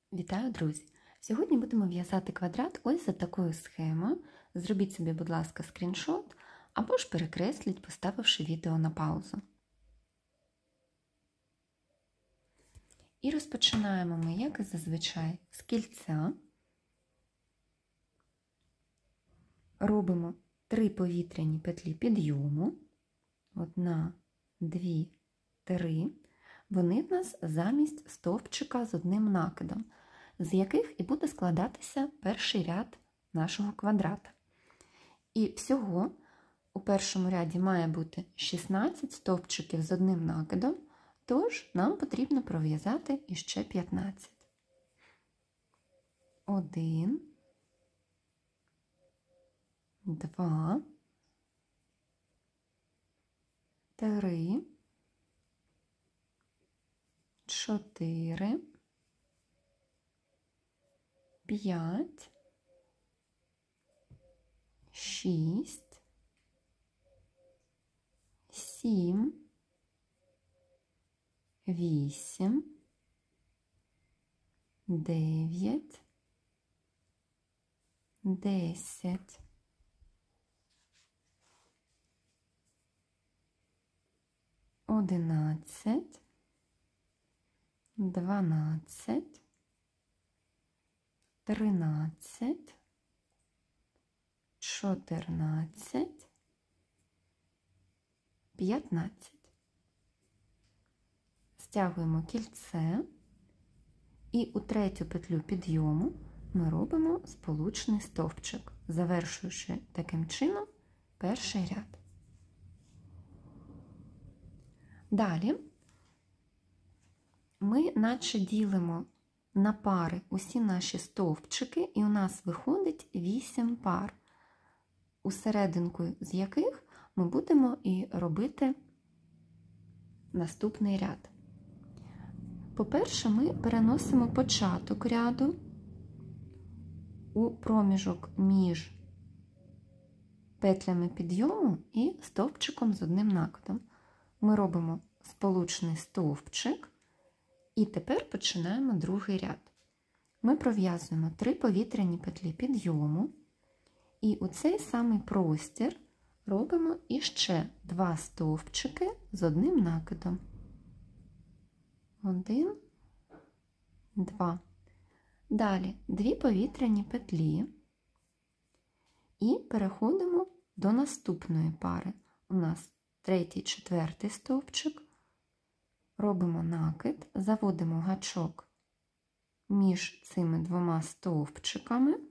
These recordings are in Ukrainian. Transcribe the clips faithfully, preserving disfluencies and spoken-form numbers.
Вітаю, друзі! Сьогодні будемо в'язати квадрат ось за такою схемою. Зробіть собі, будь ласка, скріншот, або ж перекресліть, поставивши відео на паузу. І розпочинаємо ми, як і зазвичай, з кільця. Робимо три повітряні петлі підйому. Одна, дві, три. Вони в нас замість стовпчика з одним накидом, з яких і буде складатися перший ряд нашого квадрата. І всього у першому ряді має бути шістнадцять стовпчиків з одним накидом, тож нам потрібно пров'язати іще п'ятнадцять. Один, два, три, чотири, п'ять, шість, сім, вісім, дев'ять, десять, одинадцять, дванадцять, тринадцять, чотирнадцять, п'ятнадцять. Стягуємо кільце і у третю петлю підйому ми робимо сполучний стовпчик, завершуючи таким чином перший ряд. Далі ми наче ділимо на пари усі наші стовпчики, і у нас виходить вісім пар, усерединку з яких ми будемо і робити наступний ряд. По-перше, ми переносимо початок ряду у проміжок між петлями підйому і стовпчиком з одним накидом. Ми робимо сполучний стовпчик. І тепер починаємо другий ряд. Ми пров'язуємо три повітряні петлі підйому, і у цей самий простір робимо іще два стовпчики з одним накидом. Один, два. Далі дві повітряні петлі і переходимо до наступної пари. У нас третій, четвертий стовпчик. Робимо накид, заводимо гачок між цими двома стовпчиками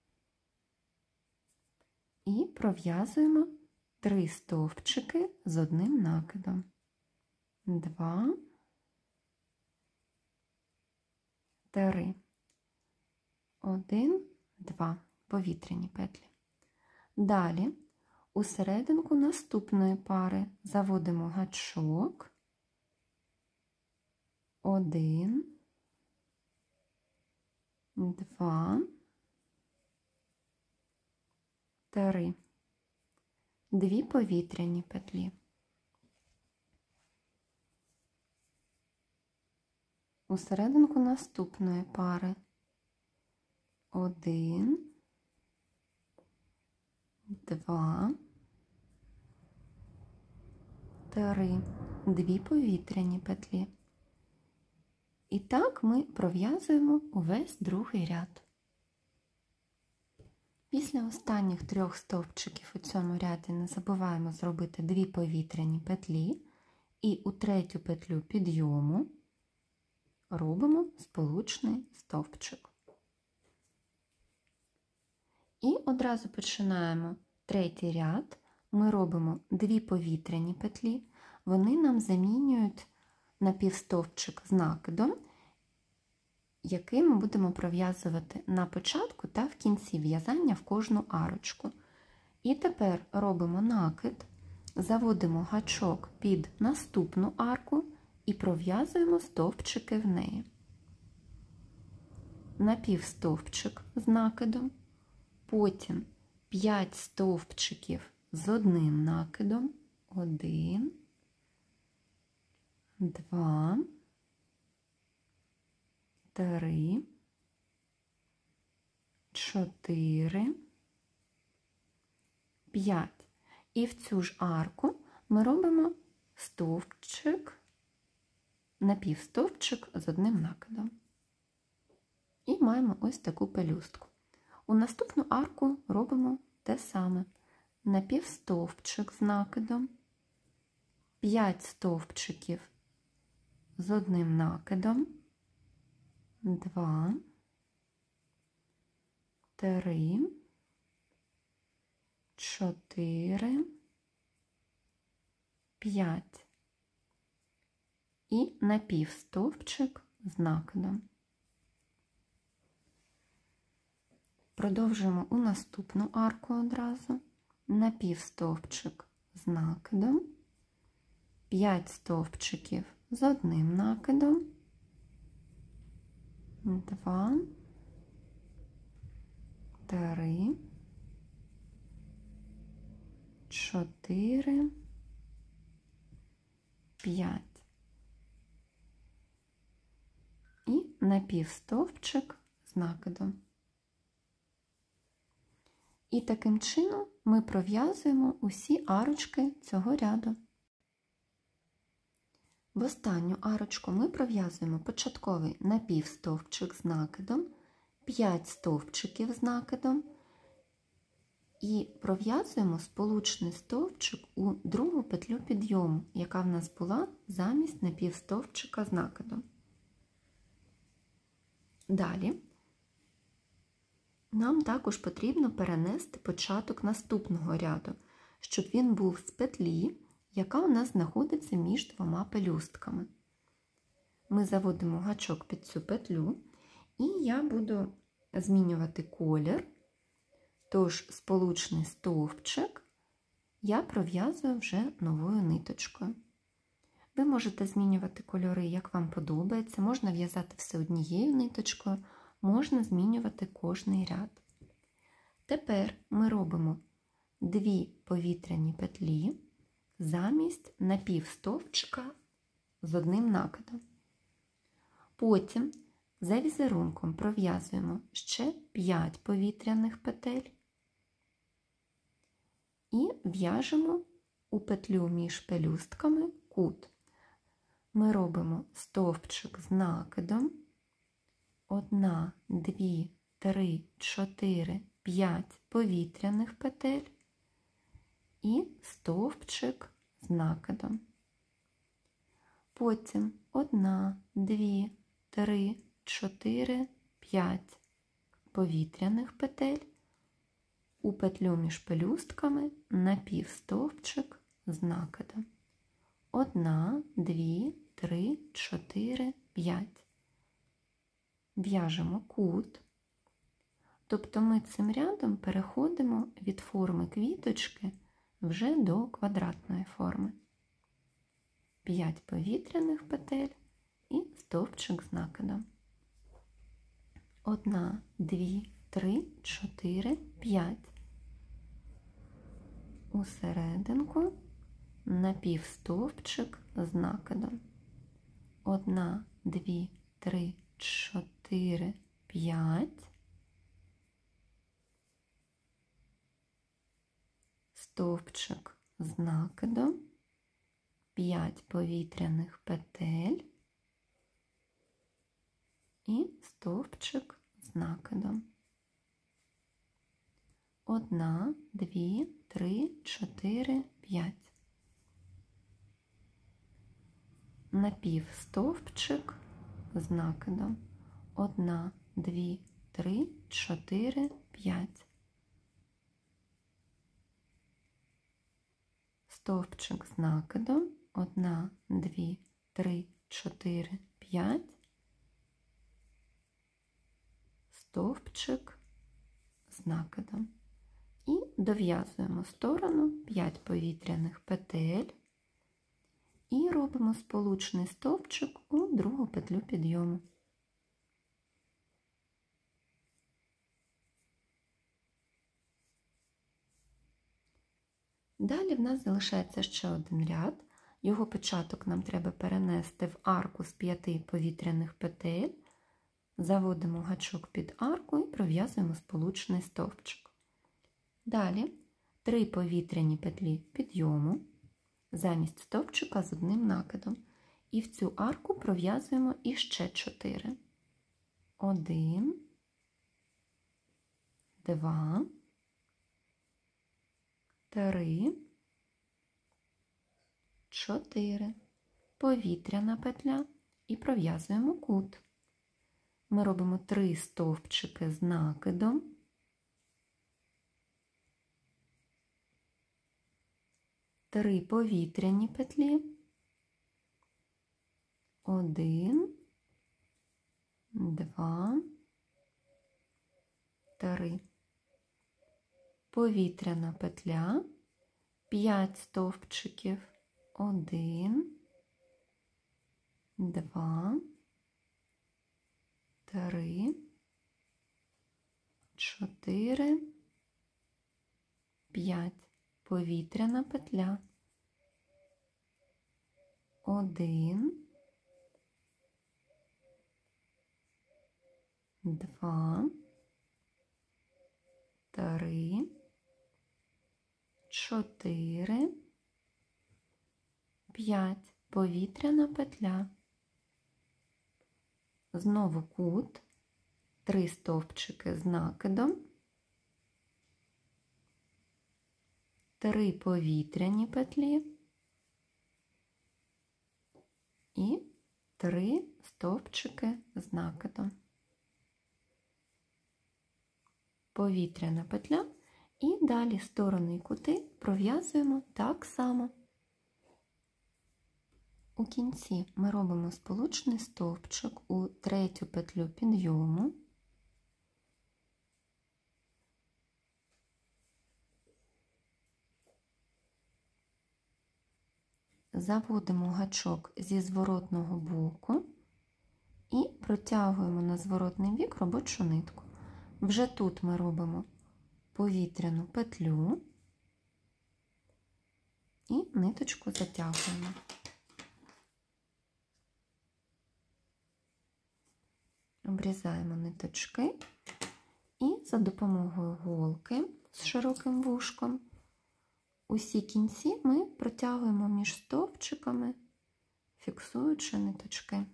і пров'язуємо три стовпчики з одним накидом. Два, три. Один, два. Повітряні петлі. Далі у серединку наступної пари заводимо гачок. Один, два, три. Дві повітряні петлі. У серединку наступної пари. Один, два, три. Дві повітряні петлі. І так ми пров'язуємо увесь другий ряд. Після останніх трьох стовпчиків у цьому ряді не забуваємо зробити дві повітряні петлі і у третю петлю підйому робимо сполучний стовпчик. І одразу починаємо третій ряд. Ми робимо дві повітряні петлі, вони нам замінюють напівстовпчик з накидом, який ми будемо пров'язувати на початку та в кінці в'язання в кожну арочку. І тепер робимо накид, заводимо гачок під наступну арку і пров'язуємо стовпчики в неї. Напівстовпчик з накидом, потім п'ять стовпчиків з одним накидом, один, два, три, чотири, п'ять. І в цю ж арку ми робимо стовпчик, напівстовпчик з одним накидом. І маємо ось таку пелюстку. У наступну арку робимо те саме. Напівстовпчик з накидом, п'ять стовпчиків з одним накидом, два, три, чотири, п'ять. І напівстовпчик з накидом. Продовжуємо у наступну арку одразу. Напівстовпчик з накидом, п'ять стовпчиків з одним накидом, два, три, чотири, п'ять. І напівстовпчик з накидом. І таким чином ми пров'язуємо усі арочки цього ряду. В останню арочку ми пров'язуємо початковий напівстовпчик з накидом, п'ять стовпчиків з накидом і пров'язуємо сполучний стовпчик у другу петлю підйому, яка в нас була замість напівстовпчика з накидом. Далі нам також потрібно перенести початок наступного ряду, щоб він був з петлі, яка у нас знаходиться між двома пелюстками. Ми заводимо гачок під цю петлю, і я буду змінювати колір, тож сполучний стовпчик я пров'язую вже новою ниточкою. Ви можете змінювати кольори, як вам подобається, можна в'язати все однією ниточкою, можна змінювати кожний ряд. Тепер ми робимо дві повітряні петлі замість напівстовпчика з одним накидом. Потім за візерунком пров'язуємо ще п'ять повітряних петель і в'яжемо у петлю між пелюстками кут. Ми робимо стовпчик з накидом, одна, дві, три, чотири, п'ять повітряних петель і стовпчик з накидом. Потім одна, дві, три, чотири, п'ять повітряних петель, у петлю між пелюстками напівстовпчик з накидом. Одна, дві, три, чотири, п'ять. В'яжемо кут, тобто ми цим рядом переходимо від форми квіточки вже до квадратної форми. п'ять повітряних петель і стовпчик з накидом. одна, дві, три, чотири, п'ять. У серединку напівстовпчик з накидом. одна, дві, три, чотири, п'ять. Стовпчик з накидом, п'ять повітряних петель і стовпчик з накидом. Одна, дві, три, чотири, п'ять. Напівстовпчик з накидом. Одна, дві, три, чотири, п'ять. Стовпчик з накидом. Одна, дві, три, чотири, п'ять. Стовпчик з накидом. І дов'язуємо сторону п'ять повітряних петель і робимо сполучний стовпчик у другу петлю підйому. Далі в нас залишається ще один ряд. Його початок нам треба перенести в арку з п'яти повітряних петель, Заводимо гачок під арку і пров'язуємо сполучний стовпчик. Далі три повітряні петлі підйому замість стовпчика з одним накидом. І в цю арку пров'язуємо іще чотири. Один, два, три, чотири. Повітряна петля і пров'язуємо кут. Ми робимо три стовпчики з накидом. Три повітряні петлі. Один, два, три. Повітряна петля, п'ять стовпчиків. Один, два, три, чотири, п'ять. Повітряна петля. Один, два, три, чотири, п'ять. Повітряна петля. Знову кут, три стовпчики з накидом, три повітряні петлі і три стовпчики з накидом. Повітряна петля і далі сторони і кути пров'язуємо так само. У кінці ми робимо сполучний стовпчик у третю петлю підйому. Заводимо гачок зі зворотного боку і протягуємо на зворотний бік робочу нитку. Вже тут ми робимо повітряну петлю і ниточку затягуємо. Обрізаємо ниточки і за допомогою голки з широким вушком усі кінці ми протягуємо між стовпчиками, фіксуючи ниточки.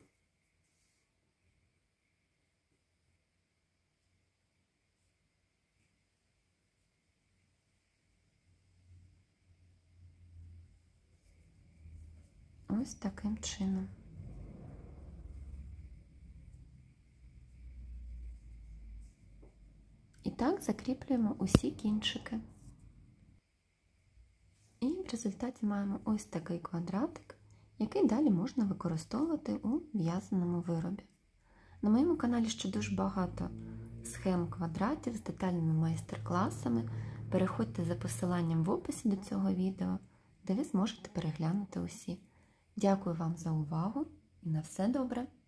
Ось таким чином. І так закріплюємо усі кінчики. І в результаті маємо ось такий квадратик, який далі можна використовувати у в'язаному виробі. На моєму каналі ще дуже багато схем квадратів з детальними майстер-класами. Переходьте за посиланням в описі до цього відео, де ви зможете переглянути усі. Дякую вам за увагу і на все добре!